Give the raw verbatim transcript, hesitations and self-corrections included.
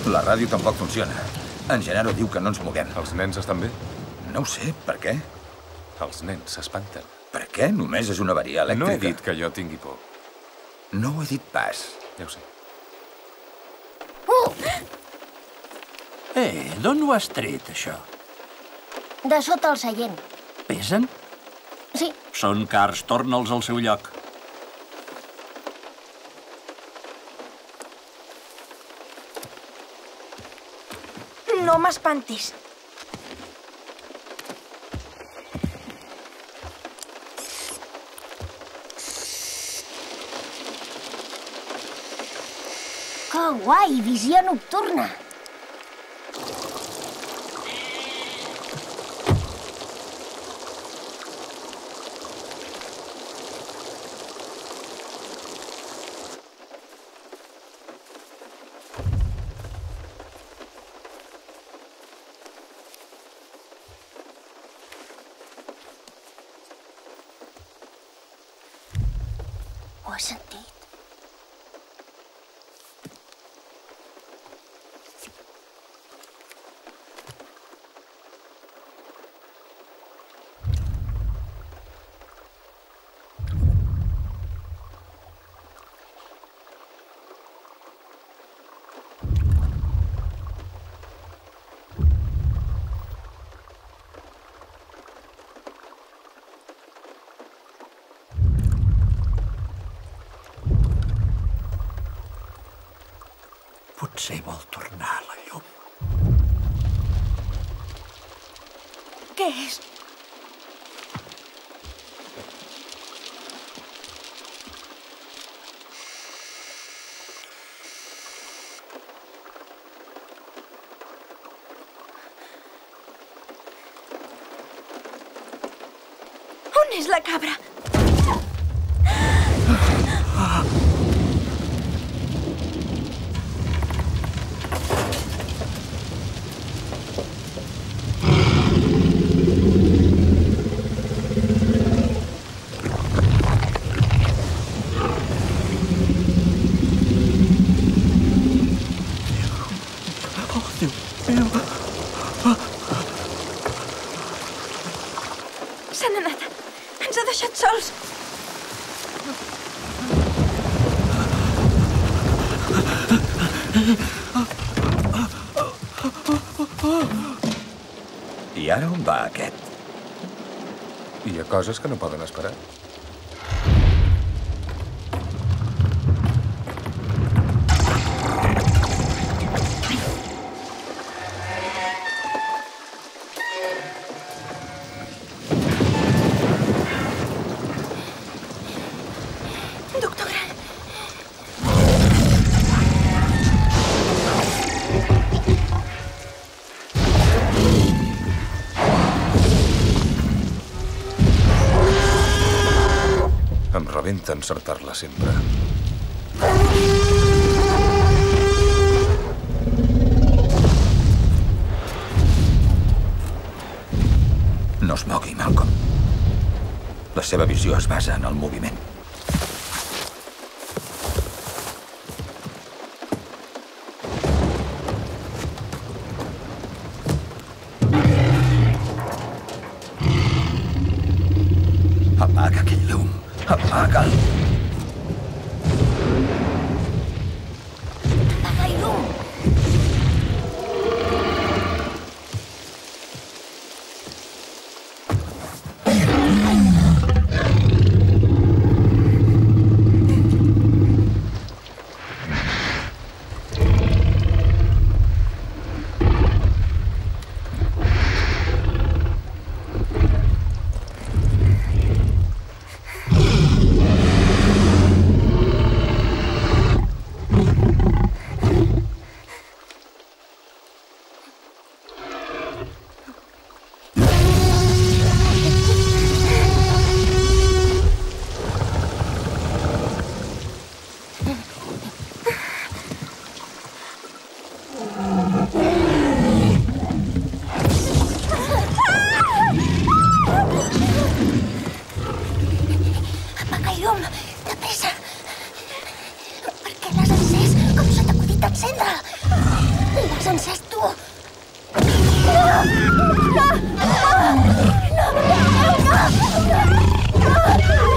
La ràdio tampoc funciona. En Gennaro diu que no ens moguem. Els nens estan bé? No ho sé, per què? Els nens s'espanten. Per què? Només és una avaria elèctrica. No he dit que jo tingui por. No ho he dit pas. Ja ho sé. Uh! Eh, d'on ho has tret, això? De sota el seient. Pesen? Sí. Són cars, torna'ls al seu lloc. No m'espantis. Que guai, visió nocturna. Ho he sentit. Potser vol tornar a la llum. Què és? On és la cabra? Se n'ha anat. Ens ha deixat sols. I ara on va aquest? Hi ha coses que no poden esperar. Em rebenta encertar-la sempre. No es mogui, Malcolm. La seva visió es basa en el moviment. Apaga aquell llum. Apaga'l. Apaga el llum. encès tu. No! No! No! No! No! No! No!